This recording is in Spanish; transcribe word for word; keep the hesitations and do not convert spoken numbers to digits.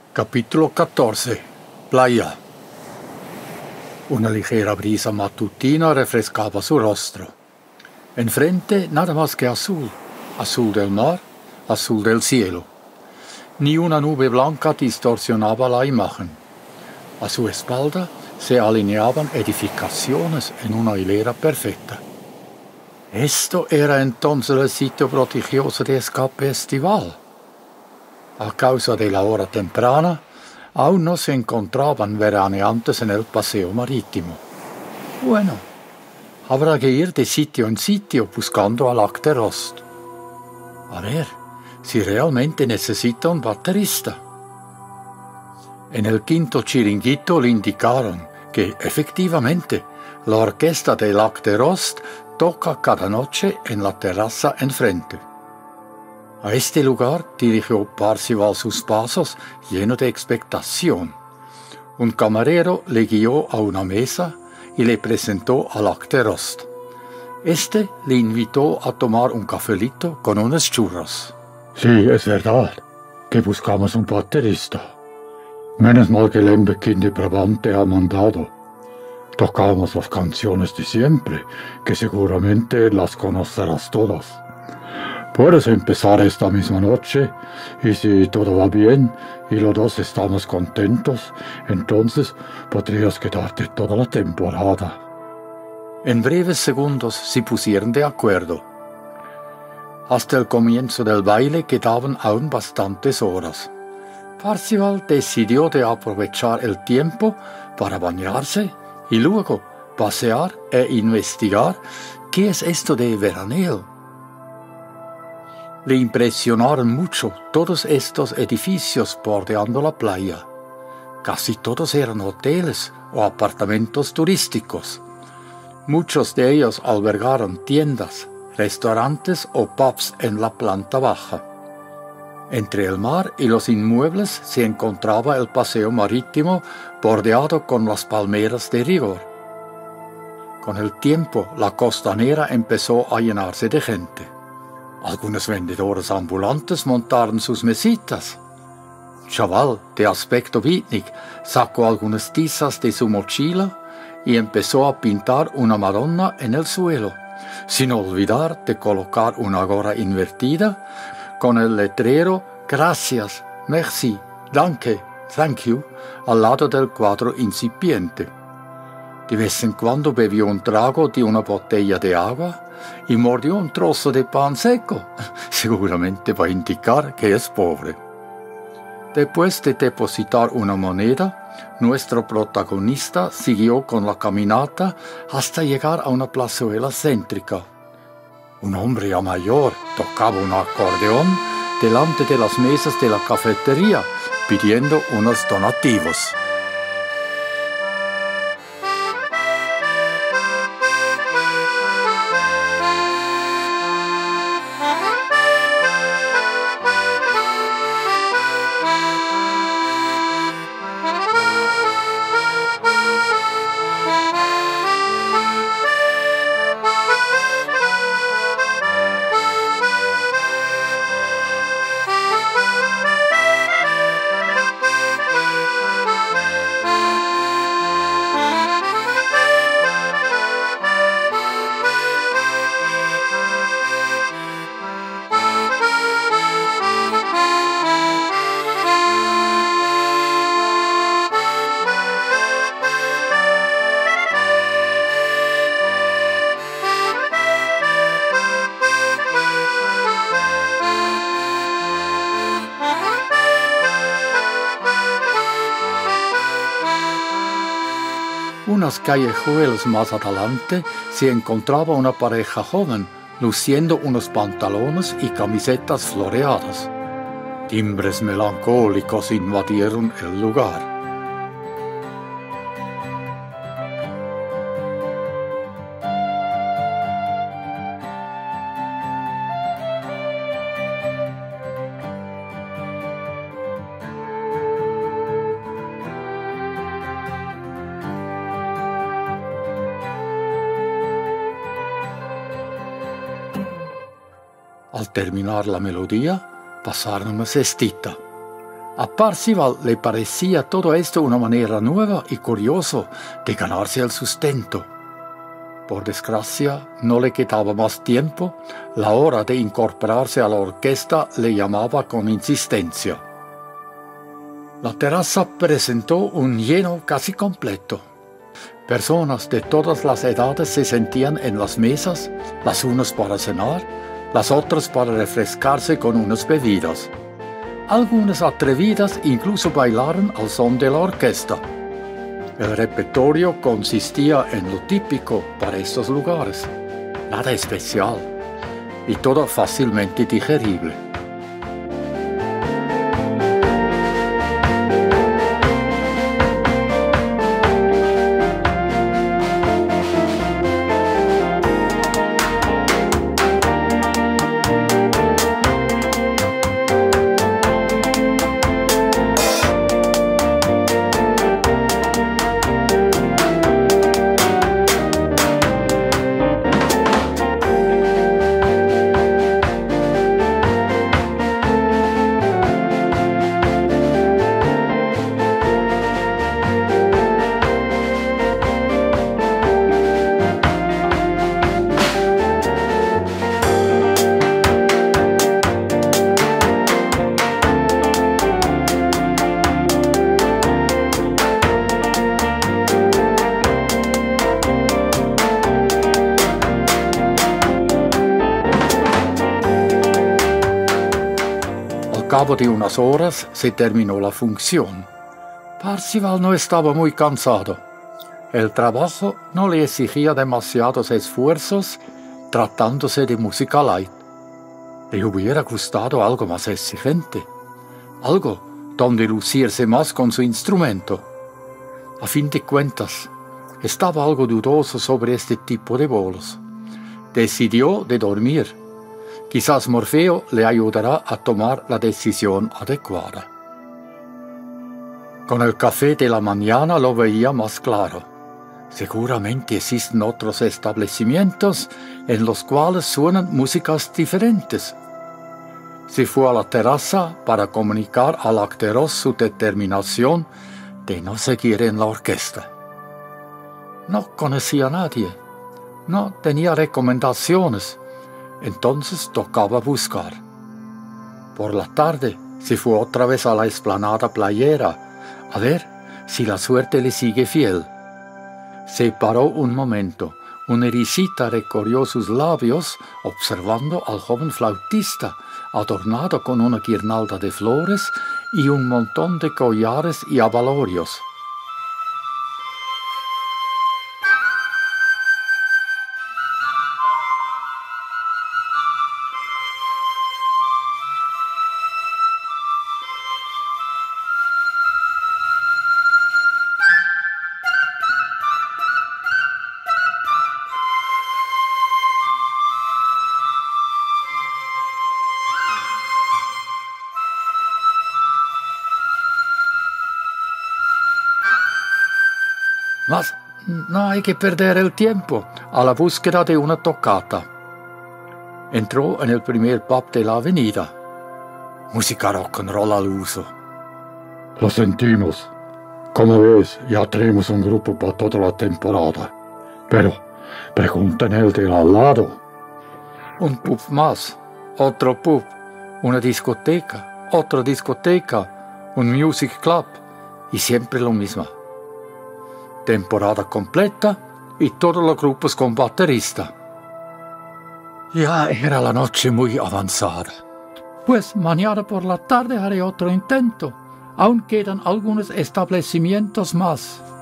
Capítulo catorce. Playa. Una ligera brisa matutina refrescaba su rostro. Enfrente nada más que azul, azul del mar, azul del cielo. Ni una nube blanca distorsionaba la imagen. A su espalda se alineaban edificaciones en una hilera perfecta. Esto era entonces el sitio prodigioso de escape estival. A causa de la hora temprana, aún no se encontraban veraneantes en el paseo marítimo. Bueno, habrá que ir de sitio en sitio buscando al Acterost. A ver si realmente necesita un baterista. En el quinto chiringuito le indicaron que, efectivamente, la orquesta del Acterost toca cada noche en la terraza enfrente. A este lugar dirigió Parzival sus pasos lleno de expectación. Un camarero le guió a una mesa y le presentó al Acterost. Este le invitó a tomar un cafelito con unos churros. Sí, es verdad que buscamos un baterista. Menos mal que Lembekin de Brabante ha mandado. Tocamos las canciones de siempre, que seguramente las conocerás todas. Puedes empezar esta misma noche, y si todo va bien y los dos estamos contentos, entonces podrías quedarte toda la temporada. En breves segundos se pusieron de acuerdo. Hasta el comienzo del baile quedaban aún bastantes horas. Parzival decidió de aprovechar el tiempo para bañarse y luego pasear e investigar qué es esto de veraneo. Le impresionaron mucho todos estos edificios bordeando la playa. Casi todos eran hoteles o apartamentos turísticos. Muchos de ellos albergaron tiendas, restaurantes o pubs en la planta baja. Entre el mar y los inmuebles se encontraba el paseo marítimo bordeado con las palmeras de rigor. Con el tiempo, la costanera empezó a llenarse de gente. Algunos vendedores ambulantes montaron sus mesitas. Un chaval de aspecto beatnik sacó algunas tizas de su mochila y empezó a pintar una Madonna en el suelo, sin olvidar de colocar una gorra invertida con el letrero «Gracias», «Merci», «Danke», «Thank you» al lado del cuadro incipiente. De vez en cuando bebió un trago de una botella de agua y mordió un trozo de pan seco, seguramente para indicar que es pobre. Después de depositar una moneda, nuestro protagonista siguió con la caminata hasta llegar a una plazuela céntrica. Un hombre ya mayor tocaba un acordeón delante de las mesas de la cafetería, pidiendo unos donativos. Unas callejuelas más adelante se encontraba una pareja joven, luciendo unos pantalones y camisetas floreadas. Timbres melancólicos invadieron el lugar. Al terminar la melodía, pasaron una cestita. A Parzival le parecía todo esto una manera nueva y curiosa de ganarse el sustento. Por desgracia, no le quedaba más tiempo. La hora de incorporarse a la orquesta le llamaba con insistencia. La terraza presentó un lleno casi completo. Personas de todas las edades se sentían en las mesas, las unas para cenar, las otras para refrescarse con unas bebidas. Algunas atrevidas incluso bailaron al son de la orquesta. El repertorio consistía en lo típico para estos lugares, nada especial, y todo fácilmente digerible. Al cabo de unas horas se terminó la función. Parzival no estaba muy cansado. El trabajo no le exigía demasiados esfuerzos tratándose de música light. Le hubiera gustado algo más exigente, algo donde lucirse más con su instrumento. A fin de cuentas, estaba algo dudoso sobre este tipo de bolos. Decidió de dormir. Quizás Morfeo le ayudará a tomar la decisión adecuada. Con el café de la mañana lo veía más claro. Seguramente existen otros establecimientos en los cuales suenan músicas diferentes. Se fue a la terraza para comunicar al acteros su determinación de no seguir en la orquesta. No conocía a nadie, no tenía recomendaciones. Entonces tocaba buscar. Por la tarde se fue otra vez a la explanada playera a ver si la suerte le sigue fiel. Se paró un momento. Una risita recorrió sus labios observando al joven flautista adornado con una guirnalda de flores y un montón de collares y abalorios. Mas no hay que perder el tiempo a la búsqueda de una tocata. Entró en el primer pub de la avenida. Música rock and roll al uso. Lo sentimos. Como ves, ya tenemos un grupo para toda la temporada. Pero, pregunten el de al lado. Un pub más, otro pub, una discoteca, otra discoteca, un music club y siempre lo mismo. Temporada completa y todos los grupos con baterista. Ya era la noche muy avanzada. Pues mañana por la tarde haré otro intento. Aún quedan algunos establecimientos más.